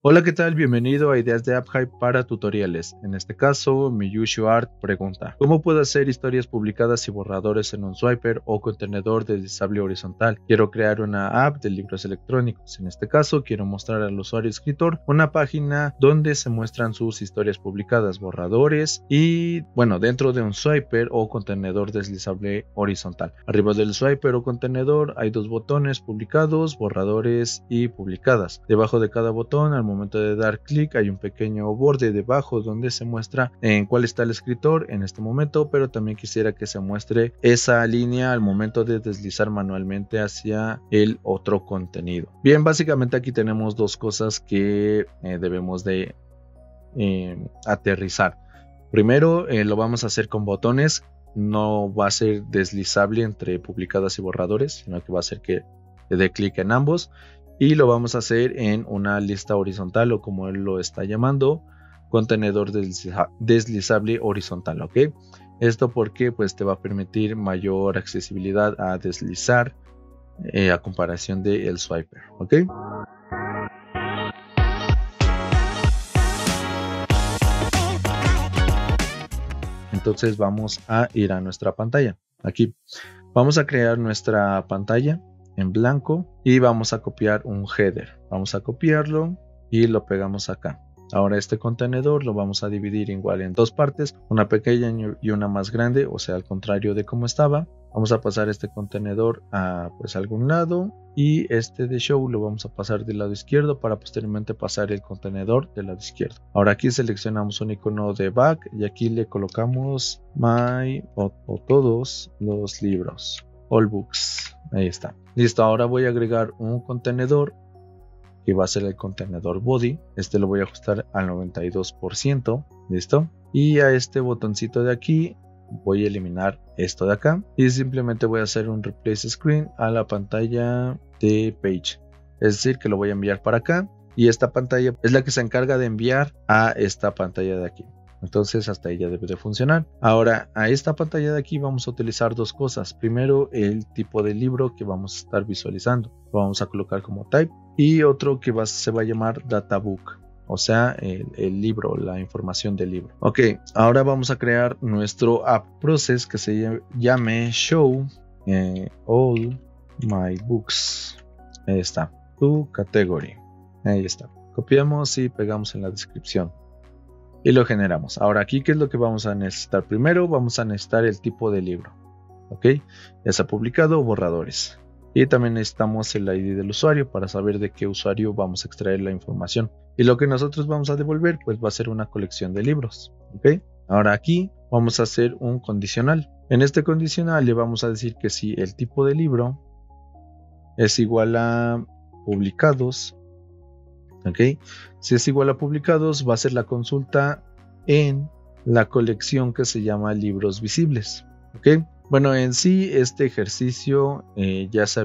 Hola, ¿qué tal? Bienvenido a Ideas de AppHype para tutoriales. En este caso, MiyushuArt pregunta: ¿cómo puedo hacer historias publicadas y borradores en un swiper o contenedor deslizable horizontal? Quiero crear una app de libros electrónicos. En este caso, quiero mostrar al usuario escritor una página donde se muestran sus historias publicadas, borradores y, bueno, dentro de un swiper o contenedor deslizable horizontal. Arriba del swiper o contenedor hay dos botones: publicados, borradores y publicadas. Debajo de cada botón, al momento de dar clic, hay un pequeño borde debajo donde se muestra en cuál está el escritor en este momento, pero también quisiera que se muestre esa línea al momento de deslizar manualmente hacia el otro contenido. Bien, básicamente aquí tenemos dos cosas que debemos de aterrizar. Primero, lo vamos a hacer con botones. No va a ser deslizable entre publicadas y borradores, sino que va a ser que le dé clic en ambos. Y lo vamos a hacer en una lista horizontal, o como él lo está llamando, contenedor deslizable horizontal, ¿ok? Esto porque pues te va a permitir mayor accesibilidad a deslizar a comparación del swiper, ¿ok? Entonces vamos a ir a nuestra pantalla. Aquí vamos a crear nuestra pantalla en blanco y vamos a copiar un header. Vamos a copiarlo y lo pegamos acá. Ahora este contenedor lo vamos a dividir igual en dos partes, una pequeña y una más grande, o sea, al contrario de como estaba. Vamos a pasar este contenedor a algún lado y este de show lo vamos a pasar del lado izquierdo para posteriormente pasar el contenedor del lado izquierdo. Ahora aquí seleccionamos un icono de back y aquí le colocamos my o todos los libros, all books. Ahí está. Listo, ahora voy a agregar un contenedor que va a ser el contenedor body. Este lo voy a ajustar al 92%. Listo. Y a este botoncito de aquí voy a eliminar esto de acá y simplemente voy a hacer un replace screen a la pantalla de page. Es decir, que lo voy a enviar para acá y esta pantalla es la que se encarga de enviar a esta pantalla de aquí. Entonces hasta ahí ya debe de funcionar. Ahora a esta pantalla de aquí vamos a utilizar dos cosas. Primero, el tipo de libro que vamos a estar visualizando. Lo vamos a colocar como type y otro que se va a llamar databook. O sea, el libro, la información del libro. Ok, ahora vamos a crear nuestro app process que se llame show all my books. Ahí está, to category. Ahí está. Copiamos y pegamos en la descripción. Y lo generamos. Ahora aquí, ¿qué es lo que vamos a necesitar? Primero vamos a necesitar el tipo de libro. Ok, ya sea publicado o borradores. Y también necesitamos el ID del usuario para saber de qué usuario vamos a extraer la información. Y lo que nosotros vamos a devolver pues va a ser una colección de libros. Ok, ahora aquí vamos a hacer un condicional. En este condicional le vamos a decir que si el tipo de libro es igual a publicados. Ok, si es igual a publicados va a ser la consulta en la colección que se llama libros visibles. Ok, bueno, en sí este ejercicio ya se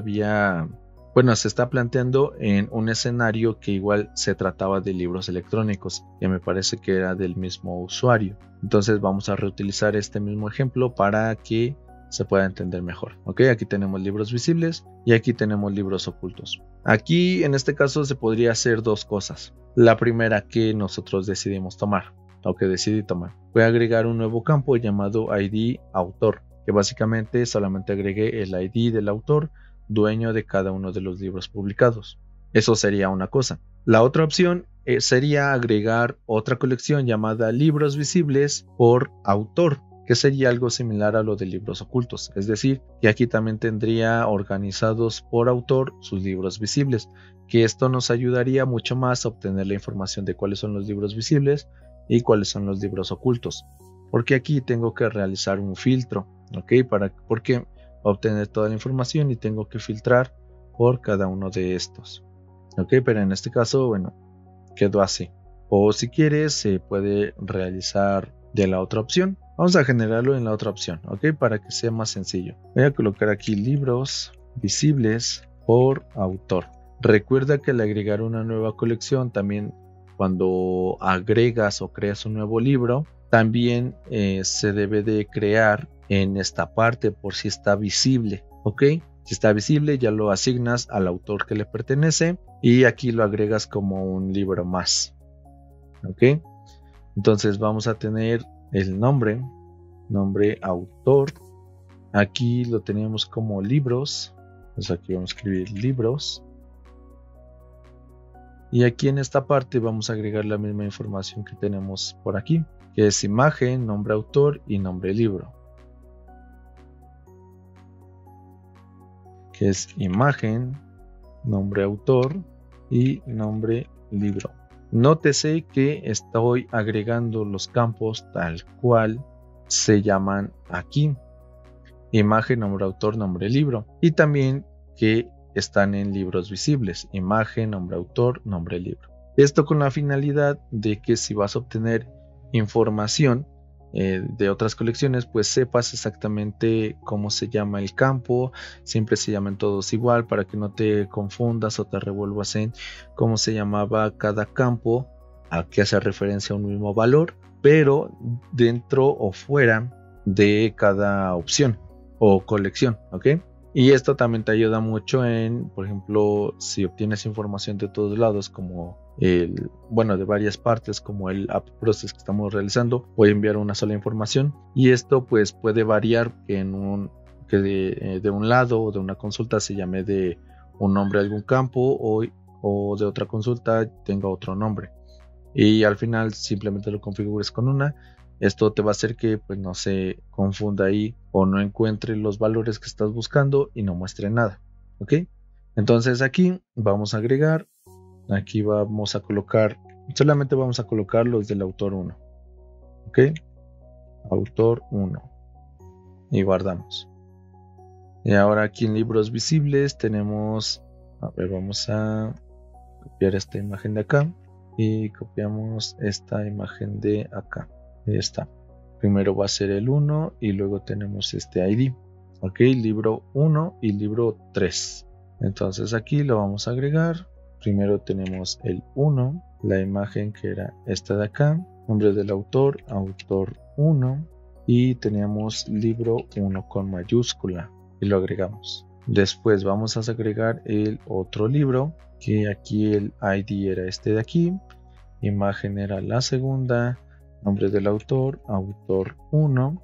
está planteando en un escenario que igual se trataba de libros electrónicos, que me parece que era del mismo usuario. Entonces vamos a reutilizar este mismo ejemplo para que se pueda entender mejor. Ok, aquí tenemos libros visibles y aquí tenemos libros ocultos. Aquí en este caso se podría hacer dos cosas. La primera que nosotros decidimos tomar, o que decidí tomar, voy a agregar un nuevo campo llamado ID autor, que básicamente solamente agregué el ID del autor, dueño de cada uno de los libros publicados. Eso sería una cosa. La otra opción sería agregar otra colección llamada libros visibles por autor, que sería algo similar a lo de libros ocultos, es decir, que aquí también tendría organizados por autor sus libros visibles, que esto nos ayudaría mucho más a obtener la información de cuáles son los libros visibles y cuáles son los libros ocultos, porque aquí tengo que realizar un filtro, ¿ok? Porque obtener toda la información y tengo que filtrar por cada uno de estos, ¿ok? Pero en este caso, bueno, quedó así. O si quieres, se puede realizar de la otra opción. Vamos a generarlo en la otra opción, ¿ok? Para que sea más sencillo. Voy a colocar aquí libros visibles por autor. Recuerda que al agregar una nueva colección, también cuando agregas o creas un nuevo libro, también se debe de crear en esta parte por si está visible, ¿ok? Si está visible, ya lo asignas al autor que le pertenece y aquí lo agregas como un libro más. ¿Ok? Entonces vamos a tener el nombre autor. Aquí lo tenemos como libros. Pues aquí vamos a escribir libros. Y aquí en esta parte vamos a agregar la misma información que tenemos por aquí, que es imagen, nombre autor y nombre libro. Que es imagen, nombre autor y nombre libro. Nótese que estoy agregando los campos tal cual se llaman aquí. Imagen, nombre autor, nombre libro. Y también que están en libros visibles. Imagen, nombre autor, nombre libro. Esto con la finalidad de que si vas a obtener información de otras colecciones, pues sepas exactamente cómo se llama el campo. Siempre se llaman todos igual para que no te confundas o te revuelvas en cómo se llamaba cada campo, a qué hace referencia a un mismo valor, pero dentro o fuera de cada opción o colección, ¿ok? Y esto también te ayuda mucho en, por ejemplo, si obtienes información de todos lados, como de varias partes, como el app process que estamos realizando, voy a enviar una sola información y esto pues puede variar que de un lado o de una consulta se llame de un nombre de algún campo o de otra consulta tenga otro nombre. Y al final simplemente lo configures con una. Esto te va a hacer que pues no se confunda ahí o no encuentre los valores que estás buscando y no muestre nada. ¿Ok? Entonces aquí vamos a agregar. Aquí vamos a colocar. Solamente vamos a colocar los del autor 1. ¿Ok? Autor 1. Y guardamos. Y ahora aquí en libros visibles tenemos. A ver, vamos a copiar esta imagen de acá. Y copiamos esta imagen de acá. Ahí está. Primero va a ser el 1 y luego tenemos este ID. Ok, libro 1 y libro 3. Entonces aquí lo vamos a agregar. Primero tenemos el 1, la imagen que era esta de acá. Nombre del autor, autor 1. Y teníamos libro 1 con mayúscula. Y lo agregamos. Después vamos a agregar el otro libro, que aquí el ID era este de aquí. Imagen era la segunda. Nombre del autor, autor 1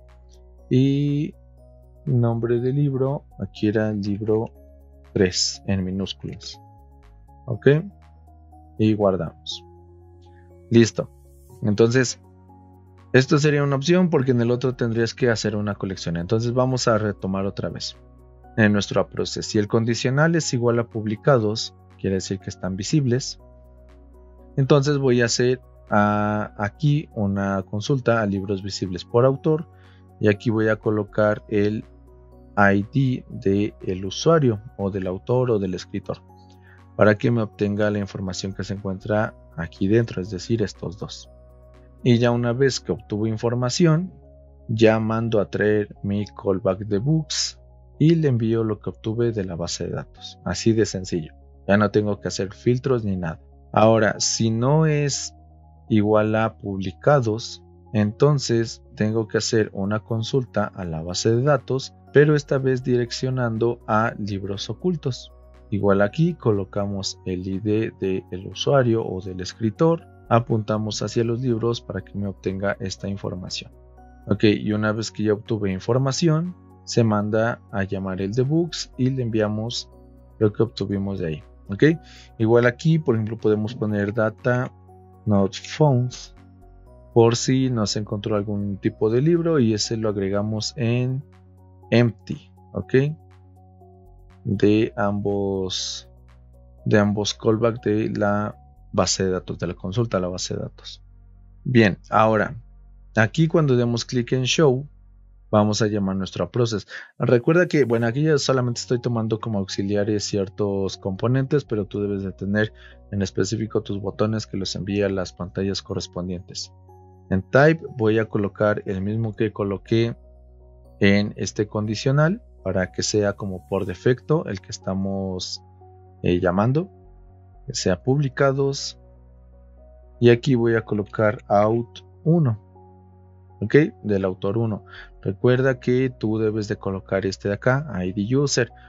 y nombre del libro, aquí era el libro 3 en minúsculas. Ok, y guardamos. Listo. Entonces, esto sería una opción porque en el otro tendrías que hacer una colección. Entonces vamos a retomar otra vez en nuestro proceso. Si el condicional es igual a publicados, quiere decir que están visibles. Entonces voy a hacer aquí una consulta a libros visibles por autor y aquí voy a colocar el ID del usuario o del autor o del escritor para que me obtenga la información que se encuentra aquí dentro, es decir, estos dos. Y ya una vez que obtuvo información, ya mando a traer mi callback de books y le envío lo que obtuve de la base de datos. Así de sencillo. Ya no tengo que hacer filtros ni nada. Ahora, si no es igual a publicados, entonces tengo que hacer una consulta a la base de datos, pero esta vez direccionando a libros ocultos. Igual aquí colocamos el ID del usuario o del escritor, apuntamos hacia los libros para que me obtenga esta información. Ok, y una vez que ya obtuve información, se manda a llamar el debooks y le enviamos lo que obtuvimos de ahí. Ok, igual aquí, por ejemplo, podemos poner data not found por si nos encontró algún tipo de libro y ese lo agregamos en empty, ok, de ambos callback de la base de datos, de la consulta a la base de datos. Bien, ahora aquí cuando demos clic en show vamos a llamar nuestro process. Recuerda que, bueno, aquí ya solamente estoy tomando como auxiliares ciertos componentes, pero tú debes de tener en específico tus botones que los envía a las pantallas correspondientes. En type voy a colocar el mismo que coloqué en este condicional para que sea como por defecto el que estamos llamando, que sea publicados. Y aquí voy a colocar out 1. Ok, del autor 1. Recuerda que tú debes de colocar este de acá, ID user,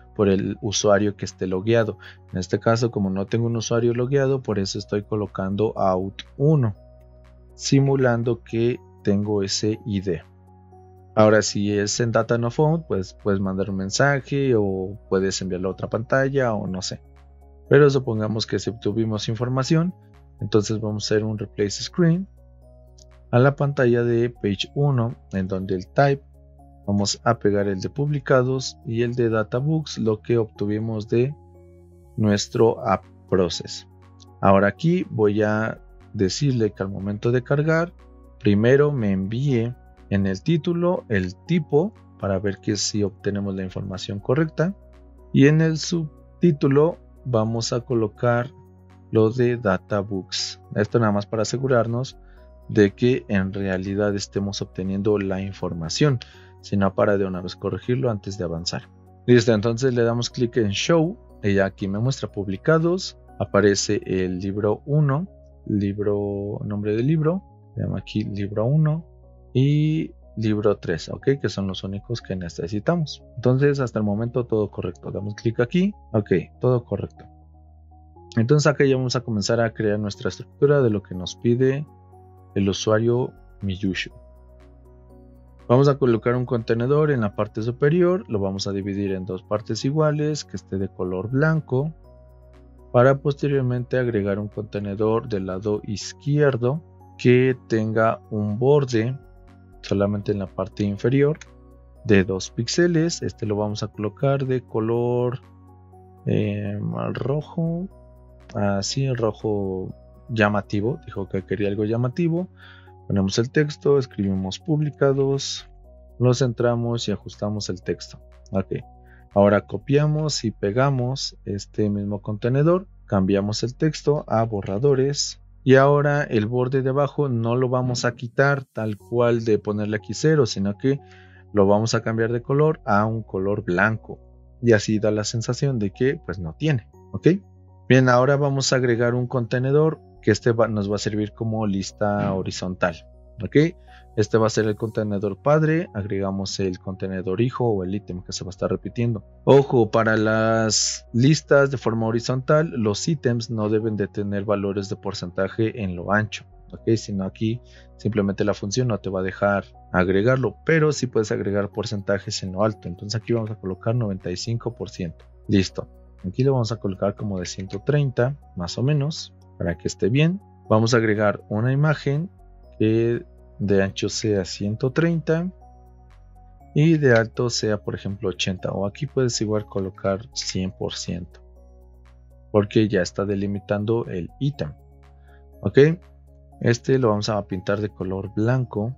por el usuario que esté logueado. En este caso, como no tengo un usuario logueado, por eso estoy colocando out1, simulando que tengo ese ID. Ahora, si es en data no found, pues puedes mandar un mensaje o puedes enviarlo a otra pantalla o no sé. Pero supongamos que si obtuvimos información, entonces vamos a hacer un replace screen a la pantalla de page 1, en donde el type vamos a pegar el de publicados y el de databooks, lo que obtuvimos de nuestro app process. Ahora aquí voy a decirle que al momento de cargar, primero me envíe en el título el tipo para ver que si obtenemos la información correcta, y en el subtítulo vamos a colocar lo de databooks. Esto nada más para asegurarnos de que en realidad estemos obteniendo la información, sino para de una vez corregirlo antes de avanzar. Listo, entonces le damos clic en show. Ella aquí me muestra publicados, aparece el libro 1, nombre del libro, le llamo aquí libro 1 y libro 3, ok, que son los únicos que necesitamos. Entonces hasta el momento todo correcto, damos clic aquí, ok, todo correcto. Entonces acá ya vamos a comenzar a crear nuestra estructura de lo que nos pide el usuario Miyushu. Vamos a colocar un contenedor en la parte superior, lo vamos a dividir en dos partes iguales, que esté de color blanco, para posteriormente agregar un contenedor del lado izquierdo que tenga un borde solamente en la parte inferior de 2 píxeles. Este lo vamos a colocar de color rojo, así rojo llamativo, dijo que quería algo llamativo. Ponemos el texto, escribimos publicados, lo centramos y ajustamos el texto. Ok, ahora copiamos y pegamos este mismo contenedor, cambiamos el texto a borradores y ahora el borde de abajo no lo vamos a quitar tal cual de ponerle aquí 0, sino que lo vamos a cambiar de color a un color blanco y así da la sensación de que pues no tiene. Ok, bien, ahora vamos a agregar un contenedor que nos va a servir como lista horizontal. Ok, este va a ser el contenedor padre, agregamos el contenedor hijo o el ítem que se va a estar repitiendo. Ojo, para las listas de forma horizontal, los ítems no deben de tener valores de porcentaje en lo ancho. Ok, sino aquí simplemente la función no te va a dejar agregarlo, pero sí puedes agregar porcentajes en lo alto. Entonces aquí vamos a colocar 95%. Listo, aquí lo vamos a colocar como de 130 más o menos para que esté bien. Vamos a agregar una imagen que de ancho sea 130 y de alto sea por ejemplo 80, o aquí puedes igual colocar 100% porque ya está delimitando el ítem. Ok, este lo vamos a pintar de color blanco.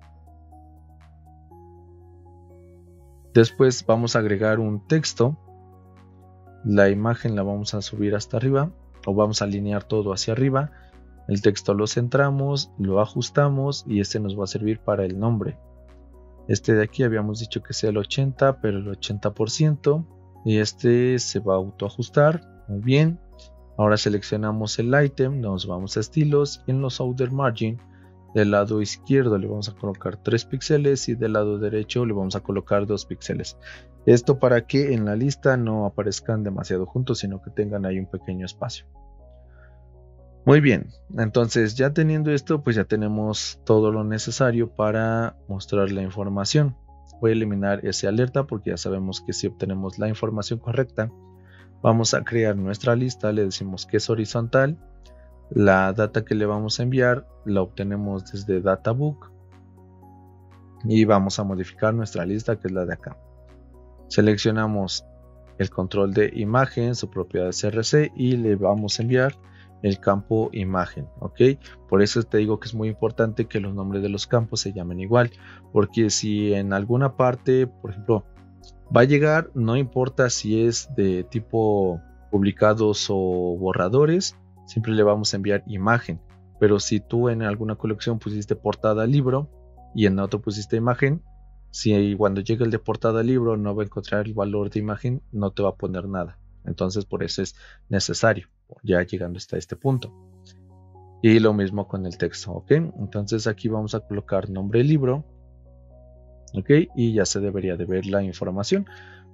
Después vamos a agregar un texto, la imagen la vamos a subir hasta arriba o vamos a alinear todo hacia arriba. El texto lo centramos, lo ajustamos y este nos va a servir para el nombre. Este de aquí habíamos dicho que sea el 80, pero el 80%, y este se va a autoajustar. Muy bien. Ahora seleccionamos el ítem, nos vamos a estilos y en los outer margin del lado izquierdo le vamos a colocar 3 píxeles y del lado derecho le vamos a colocar 2 píxeles. Esto para que en la lista no aparezcan demasiado juntos, sino que tengan ahí un pequeño espacio. Muy bien, entonces ya teniendo esto, pues ya tenemos todo lo necesario para mostrar la información. Voy a eliminar ese alerta porque ya sabemos que si obtenemos la información correcta, vamos a crear nuestra lista, le decimos que es horizontal. La data que le vamos a enviar la obtenemos desde Databook y vamos a modificar nuestra lista, que es la de acá. Seleccionamos el control de imagen, su propiedad CRC, y le vamos a enviar el campo imagen. Ok, por eso te digo que es muy importante que los nombres de los campos se llamen igual, porque si en alguna parte, por ejemplo, va a llegar, no importa si es de tipo publicados o borradores, siempre le vamos a enviar imagen. Pero si tú en alguna colección pusiste portada libro y en otro pusiste imagen, si cuando llegue el de portada libro no va a encontrar el valor de imagen, no te va a poner nada. Entonces por eso es necesario, ya llegando hasta este punto. Y lo mismo con el texto, ok. Entonces aquí vamos a colocar nombre libro, ok, y ya se debería de ver la información.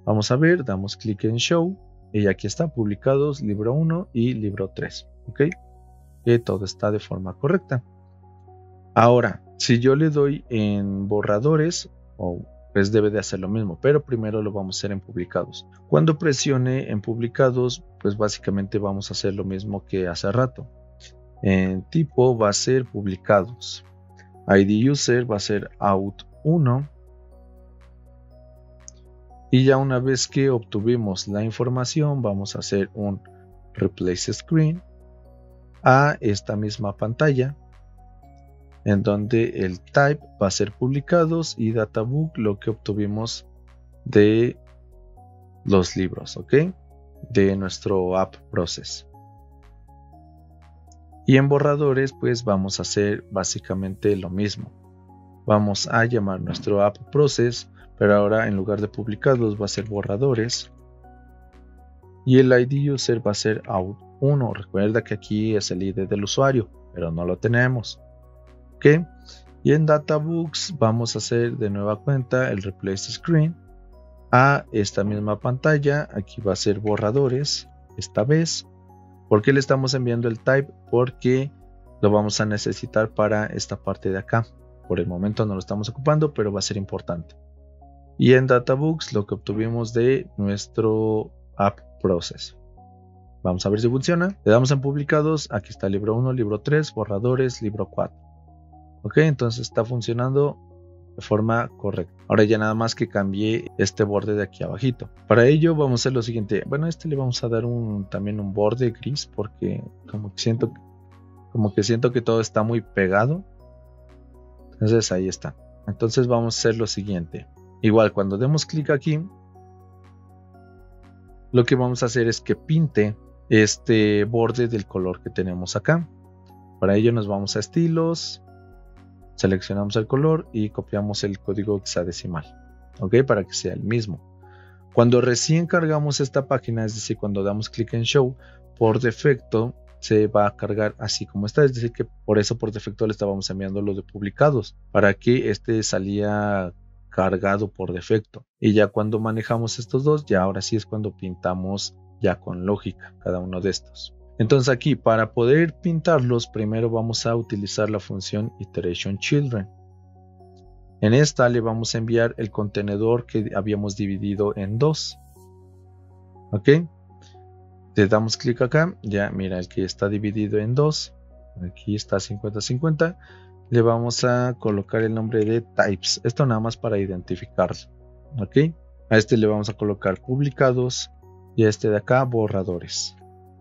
Vamos a ver, damos clic en Show y aquí está, publicados libro 1 y libro 3. ¿Ok? Que todo está de forma correcta. Ahora, si yo le doy en borradores, pues debe de hacer lo mismo, pero primero lo vamos a hacer en publicados. Cuando presione en publicados, pues básicamente vamos a hacer lo mismo que hace rato. En tipo va a ser publicados. ID user va a ser out1. Y ya una vez que obtuvimos la información, vamos a hacer un replace screen a esta misma pantalla, en donde el type va a ser publicados y databook lo que obtuvimos de los libros, ¿ok? De nuestro app process. Y en borradores pues vamos a hacer básicamente lo mismo. Vamos a llamar nuestro app process, pero ahora en lugar de publicados va a ser borradores. Y el ID user va a ser out1. Recuerda que aquí es el ID del usuario, pero no lo tenemos. ¿Ok? Y en databooks vamos a hacer de nueva cuenta el replace screen a esta misma pantalla. Aquí va a ser borradores esta vez. ¿Por qué le estamos enviando el type? Porque lo vamos a necesitar para esta parte de acá. Por el momento no lo estamos ocupando, pero va a ser importante. Y en databooks lo que obtuvimos de nuestro app process. Vamos a ver si funciona. Le damos en publicados. Aquí está libro 1, libro 3, borradores, libro 4. Ok, entonces está funcionando de forma correcta. Ahora ya nada más que cambié este borde de aquí abajito. Para ello vamos a hacer lo siguiente. Bueno, a este le vamos a dar también un borde gris porque como que siento que todo está muy pegado. Entonces ahí está. Entonces vamos a hacer lo siguiente. Igual cuando demos clic aquí, lo que vamos a hacer es que pinte este borde del color que tenemos acá. Para ello nos vamos a estilos, seleccionamos el color y copiamos el código hexadecimal, ¿ok? Para que sea el mismo. Cuando recién cargamos esta página, es decir, cuando damos clic en Show, por defecto se va a cargar así como está, es decir, que por eso por defecto le estábamos enviando lo de publicados, para que este salía cargado por defecto. Y ya cuando manejamos estos dos, ya ahora sí es cuando pintamos ya con lógica cada uno de estos. Entonces aquí para poder pintarlos primero vamos a utilizar la función iterationChildren. En esta le vamos a enviar el contenedor que habíamos dividido en dos. Ok, le damos clic acá, ya mira el que está dividido en dos, aquí está 50-50. Le vamos a colocar el nombre de types, esto nada más para identificarlo. Ok, a este le vamos a colocar publicados y a este de acá borradores.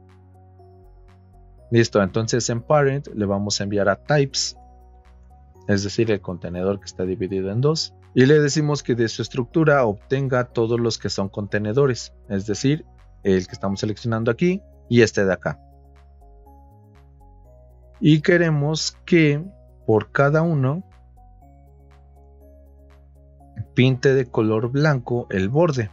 Listo, entonces en parent le vamos a enviar a types, es decir, el contenedor que está dividido en dos, y le decimos que de su estructura obtenga todos los que son contenedores, es decir, el que estamos seleccionando aquí y este de acá. Y queremos que por cada uno pinte de color blanco el borde.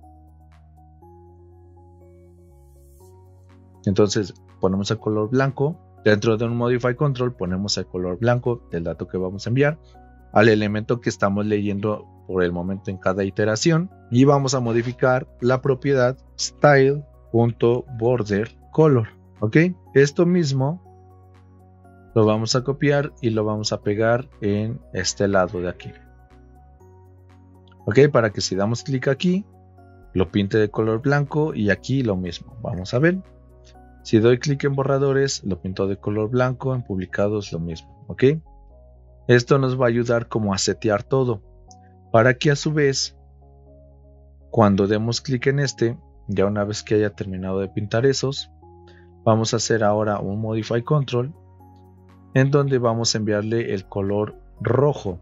Entonces ponemos el color blanco, dentro de un modify control ponemos el color blanco del dato que vamos a enviar al elemento que estamos leyendo por el momento en cada iteración, y vamos a modificar la propiedad style.borderColor. ¿Ok? Esto mismo lo vamos a copiar y lo vamos a pegar en este lado de aquí. Ok, para que si damos clic aquí lo pinte de color blanco, y aquí lo mismo. Vamos a ver. Si doy clic en borradores, lo pinto de color blanco, en publicados lo mismo, ¿ok? Esto nos va a ayudar como a setear todo, para que a su vez, cuando demos clic en este, ya una vez que haya terminado de pintar esos, vamos a hacer ahora un Modify Control, en donde vamos a enviarle el color rojo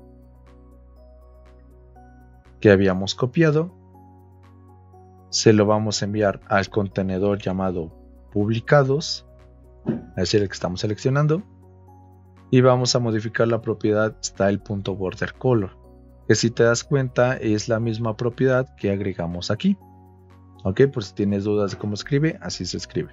que habíamos copiado, se lo vamos a enviar al contenedor llamado publicados, es decir, el que estamos seleccionando, y vamos a modificar la propiedad style.borderColor, que si te das cuenta es la misma propiedad que agregamos aquí. Ok, por si tienes dudas de cómo escribe, así se escribe.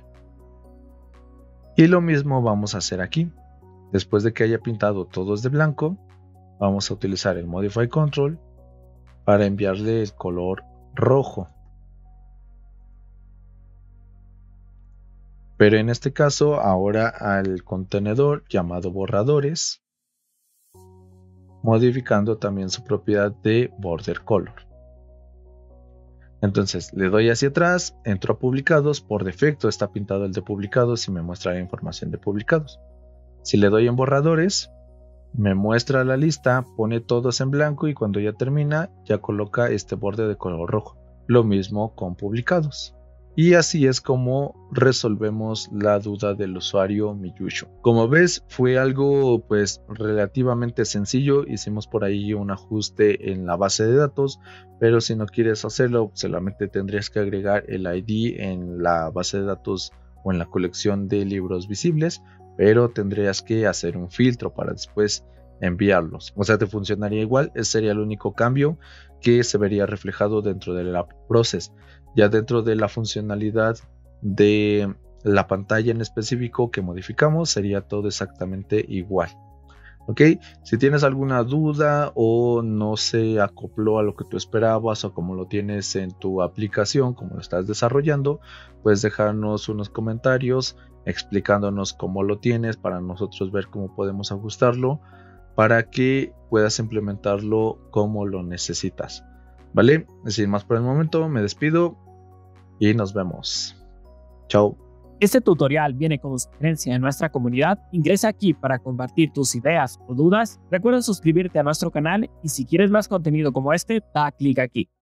Y lo mismo vamos a hacer aquí. Después de que haya pintado todos de blanco, vamos a utilizar el Modify Control para enviarle el color rojo. Pero en este caso, ahora al contenedor llamado borradores, modificando también su propiedad de border color. Entonces le doy hacia atrás, entro a publicados, por defecto está pintado el de publicados y me muestra la información de publicados. Si le doy en borradores, me muestra la lista, pone todos en blanco y cuando ya termina, ya coloca este borde de color rojo. Lo mismo con publicados. Y así es como resolvemos la duda del usuario Miyusho. Como ves, fue algo pues relativamente sencillo. Hicimos por ahí un ajuste en la base de datos, pero si no quieres hacerlo, solamente tendrías que agregar el ID en la base de datos o en la colección de libros visibles, pero tendrías que hacer un filtro para después enviarlos. O sea, te funcionaría igual. Ese sería el único cambio que se vería reflejado dentro del app process. Ya dentro de la funcionalidad de la pantalla en específico que modificamos, sería todo exactamente igual. Ok, si tienes alguna duda o no se acopló a lo que tú esperabas o como lo tienes en tu aplicación, como lo estás desarrollando, puedes dejarnos unos comentarios explicándonos cómo lo tienes para nosotros ver cómo podemos ajustarlo para que puedas implementarlo como lo necesitas. ¿Vale? Sin más por el momento, me despido y nos vemos. Chao. Este tutorial viene como sugerencia de nuestra comunidad. Ingresa aquí para compartir tus ideas o dudas. Recuerda suscribirte a nuestro canal y si quieres más contenido como este, da clic aquí.